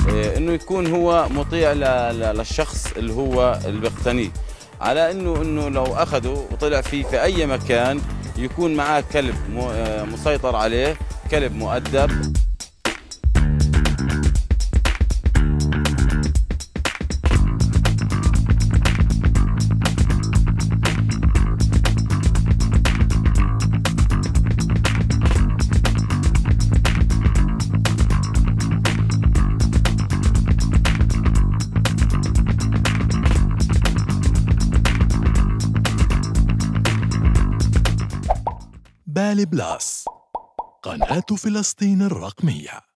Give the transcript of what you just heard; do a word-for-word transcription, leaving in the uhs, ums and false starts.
آه، انه يكون هو مطيع ل- ل- للشخص اللي هو اللي بيقتنيه، على انه انه لو اخذه وطلع فيه في اي مكان يكون معاه كلب م- آه، مسيطر عليه، كلب مؤدب. بالي بلاس، قناة فلسطين الرقمية.